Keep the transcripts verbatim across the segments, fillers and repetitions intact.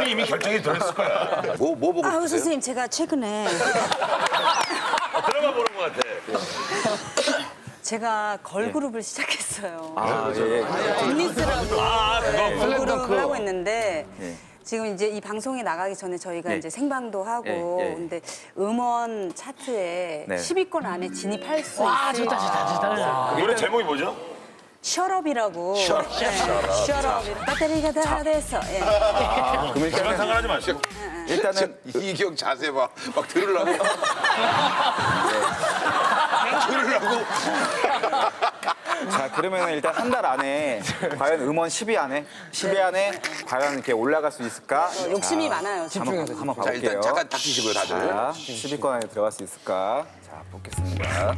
이미 결정이 들었을 거야. 뭐, 뭐 보고 아우, 싶으세요? 선생님, 제가 최근에 드라마 보는 것 같아. 제가 걸그룹을 시작했어요. 아, 예. 빅리스라고 아, 그거. 걸그룹을 하고 있는데 예. 지금 이제 이 방송이 나가기 전에 저희가 예. 이제 생방도 하고 예, 예. 근데 음원 차트에 네. 십 위권 안에 진입할 수 와, 있을 좋다, 좋다, 좋다. 노래 제목이 뭐죠? 셔럽이라고. 셔럽. 셔럽. 배터리가 다 됐어. 예. 그럼 그런 일단은, 상관하지 마시고. 일단은 이경 자세 봐. 막 들으려고. 들으려고. 자, 그러면 일단 한 달 안에 과연 음원 십 위 안에 십 위 안에 과연 이렇게 올라갈 수 있을까? 욕심이 자, 많아요. 한번, 한번 자, 봐볼게요. 일단 잠깐 닥치시고요, 다들. 자, 십 위권 안에 들어갈 수 있을까? 자, 보겠습니다.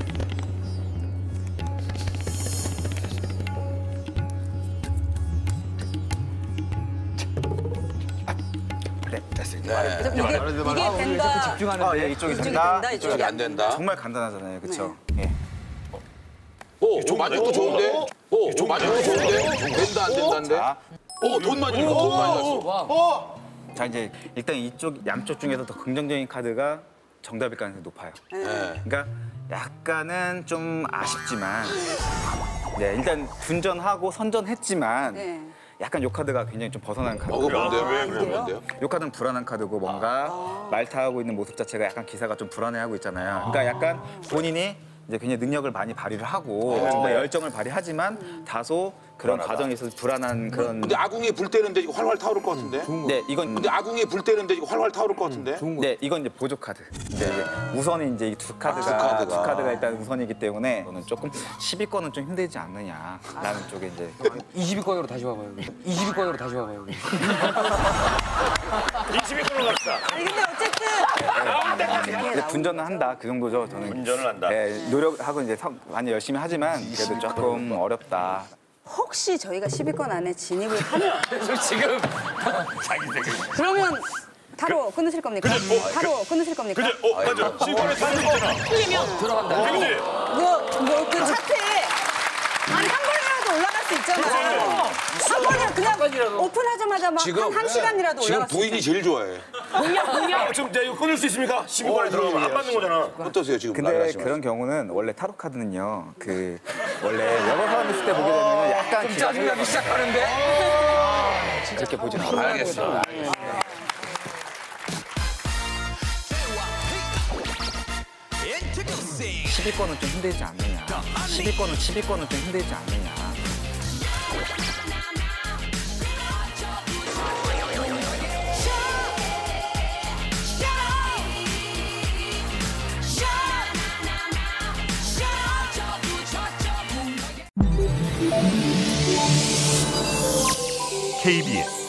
네, 됐습니다. 네. 이게, 이게 된다. 아, 예, 이쪽이 이쪽이 된다. 된다, 이쪽이 이쪽이 안 된다. 정말 간단하잖아요, 그렇죠? 예. 오, 오 맞은 거 좋은데? 오, 오 맞은 거 좋은데? 된다, 안 된다인데? 자, 오, 돈 맞은 거, 돈 많이 났어. 자, 이제 일단 이쪽 양쪽 중에서 더 긍정적인 카드가 정답일 가능성이 높아요. 네. 그러니까 약간은 좀 아쉽지만, 네, 일단 둔전하고 선전했지만 네. 약간 요 카드가 굉장히 좀 벗어나는 카드. 어, 그거 뭔데요? 왜, 그거 뭔데요? 요 카드는 불안한 카드고 뭔가 말타하고 있는 모습 자체가 약간 기사가 좀 불안해하고 있잖아요. 그러니까 약간 본인이 이제 굉장히 능력을 많이 발휘를 하고 정말 열정을 발휘하지만 다소 그런 과정에 있어서 불안한 그런. 근데 아궁이에 불 때는데 이거 활활 타오를 것 같은데? 네, 이건 근데 아궁이에 불 때는데 이거 활활 타오를 것 같은데? 네, 이건 이제 보조 카드. 네, 이제 우선이 이제 이 두 카드가, 두 카드가. 두 카드가 일단 우선이기 때문에 저는 조금 십 위권은 좀 힘들지 않느냐라는 쪽에 이제. 이십 위권으로 다시 와봐요. 이십 위권으로 다시 와봐요. 이십 위권으로 갑시다. 아니 근데 어쨌든 근데 분전은 한다 그 정도죠. 저는. 운전을 한다. 네, 노력하고 이제 성- 많이 열심히 하지만 그래도 조금 어렵다. 혹시 저희가 십 위권 안에 진입을 하면 지금 그러면 타로 끊으실 겁니까? 타로 끊으실 겁니까? 그지? 어, 맞아. 시권에 타는 거 있잖아. 틀리면 들어간다. 그지? 그, 뭐, 그 차트에 한, 한 번이라도 올라갈 수 있잖아요. 한 번이라도 그냥 오픈하자마자 막 한 한 시간이라도 지금 올라갈 수 부인이 있잖아요. 제일 좋아해. 아, 지금 자, 이거 끊을 수 있습니까? 십 위권에 들어가면 안 받는 거잖아. 어떠세요, 지금? 근데 말씀하시면. 그런 경우는 원래 타로 카드는요. 그 원래 여러 사람 있을 때 보게 되면 약간 좀 짜증나기 시작하는데? 그렇게 보진 않아요. 알겠습니다. 십 위권은 좀 힘들지 않느냐. 십 위권은 십 위권은 좀 힘들지 않느냐. 케이비에스